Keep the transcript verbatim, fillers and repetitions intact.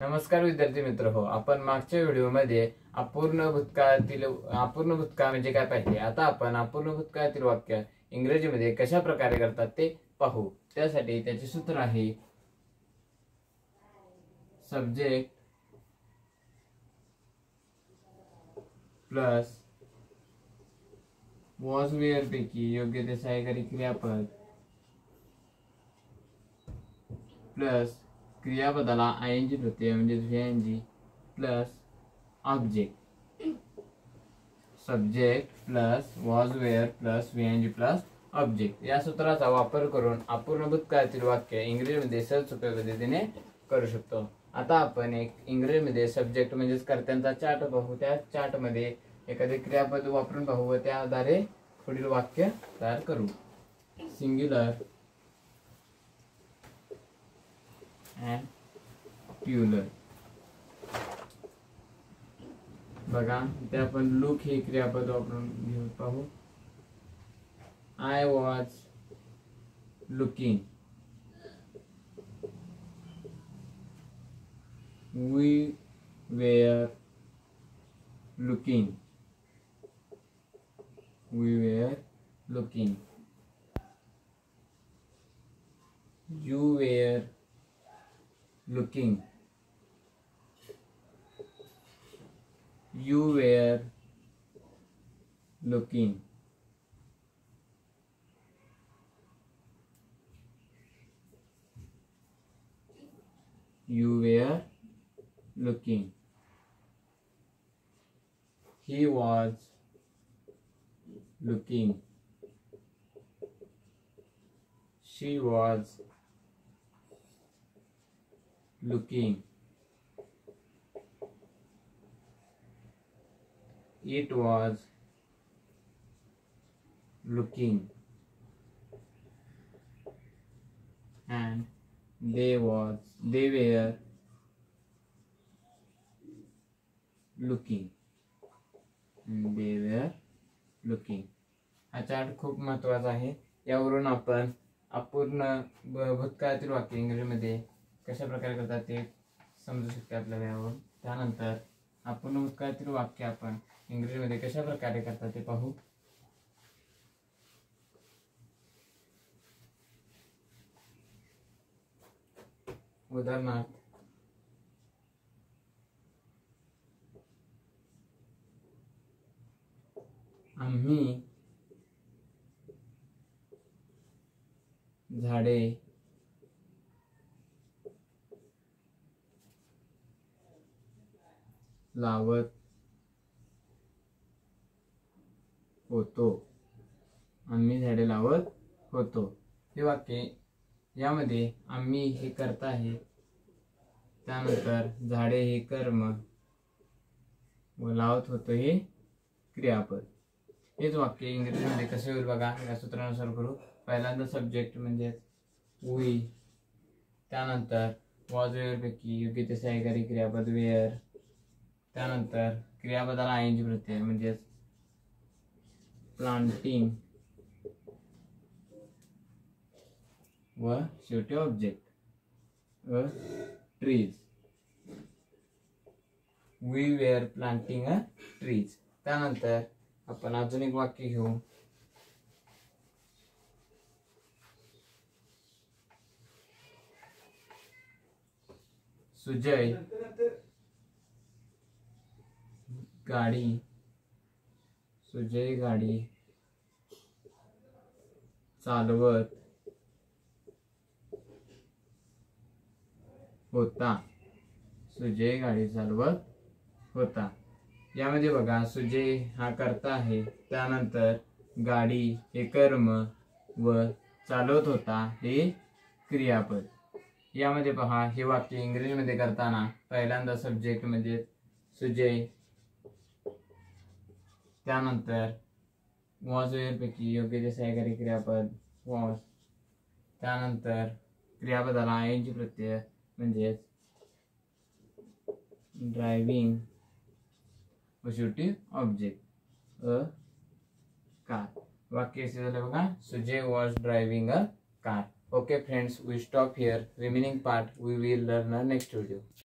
नमस्कार विद्यार्थी मित्र हो, आपण मागच्या व्हिडिओमध्ये अपूर्ण भूतकाळातील अपूर्ण भूतकाळ म्हणजे काय पाहिले. आता आपण अपूर्ण भूतकाळातील वाक्य इंग्रजीमध्ये कशा प्रकारे करतात ते पाहू. त्यासाठी त्याचे सूत्र आहे सब्जेक्ट प्लस वॉज वेअर पैकी योग्य ते सहाय्यकारी क्रियापद प्लस क्रियापदाला आयएनजी प्रत्यय म्हणजे VNG plus object. Subject plus was were plus VNG plus object या सूत्राचा वापर करून अपूर्ण भूतकाळातील वाक्य इंग्रजीमध्ये सहज सोप्या पद्धतीने करू शकतो. आता आपण एक इंग्रजीमध्ये सब्जेक्ट म्हणजेच कर्त्यांचा चार्ट पाहू. त्या चार्ट मध्ये एखादे क्रियापद वापरून पाहू व त्या आधारे पुढील वाक्य तयार करू. Singular and plural. बघा इथे आपण लुक हे क्रियापद वापरून घेऊ पाहू. I was looking, we were looking, we were looking, you were looking, you were looking, you were looking, he was looking, she was looking, it was looking, and they was they were looking, and they were looking. हा chart खूप महत्त्वाचा आहे. यावरून आपण अपूर्ण भूतकाळातील वाक्य इंग्रजीमध्ये कशा प्रकारे करतात ते समजू शकते आपल्याला यावरून. त्यानंतर अपूर्ण भूतकाळातील वाक्य आपण इंग्रजीमध्ये कशा प्रकारे करतात ते पाहू. उदाहरणार्थ आम्ही झाडे लावत होतो. आम्ही झाडे लावत होतो हे वाक्य. यामध्ये आम्ही हे कर्ता आहे, त्यानंतर झाडे हे कर्म व लावत होतो हे क्रियापद. हेच वाक्य इंग्रजीमध्ये कसे होईल बघा. या सूत्रानुसार करू. पहिल्यांदा सब्जेक्ट म्हणजे वी, त्यानंतर वॉज वेअर पैकी योग्य ते सहाय्यकारी क्रियापद वेअर, त्यानंतर क्रियापदाला आयएनजी प्रत्यय म्हणजे प्लांटिंग व शेवटी ऑब्जेक्ट व trees. We were planting a trees. त्यानंतर आपण अजून एक वाक्य घेऊ. सुजय गाडी सुजय गाडी चालवत होता. सुजय गाडी चालवत होता. यामध्ये बघा सुजय हा कर्ता आहे, त्यानंतर गाडी हे कर्म व चालवत होता हे क्रियापद. यामध्ये पहा हे वाक्य इंग्रजीमध्ये करताना पहिल्यांदा सब्जेक्ट म्हणजे सुजय, त्यानंतर वॉज वेअर पैकी योग्य ते सहाय्यकारी क्रियापद वॉज, त्यानंतर क्रियापदाला आयएनजी प्रत्यय म्हणजे ड्रायव्हिंग व शेवटी ऑब्जेक्ट अ कार. वाक्य असे झाले बघा. Sujay was driving a car. Okay friends, we stop here. Remaining part we will learn in next video.